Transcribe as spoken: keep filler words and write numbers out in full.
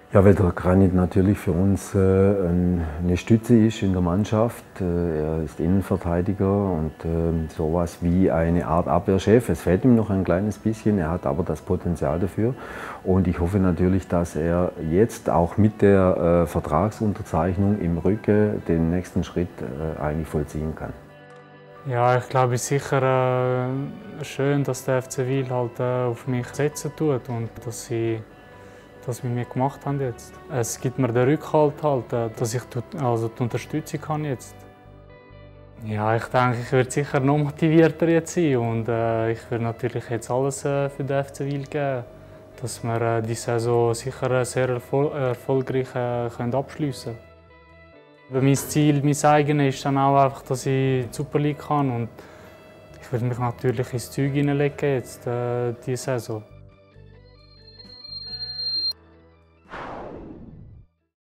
Ja, weil der Granit natürlich für uns äh, eine Stütze ist in der Mannschaft. Äh, er ist Innenverteidiger und äh, sowas wie eine Art Abwehrchef. Es fehlt ihm noch ein kleines bisschen, er hat aber das Potenzial dafür. Und ich hoffe natürlich, dass er jetzt auch mit der äh, Vertragsunterzeichnung im Rücken den nächsten Schritt äh, eigentlich vollziehen kann. Ja, ich glaube, es ist sicher äh, schön, dass der F C Wil halt äh, auf mich setzen tut und dass sie das mit mir gemacht haben jetzt. Es gibt mir den Rückhalt halt, äh, dass ich also die Unterstützung kann jetzt. Ja, ich denke, ich werde sicher noch motivierter jetzt sein und äh, ich werde natürlich jetzt alles äh, für den F C Wil geben, dass wir äh, die Saison sicher sehr erfol erfolgreich äh, können abschliessen können. Mein Ziel, mein eigenes, ist dann auch einfach, dass ich die Super League kann und ich werde mich natürlich ins Zeug hineinlegen jetzt äh, diese Saison.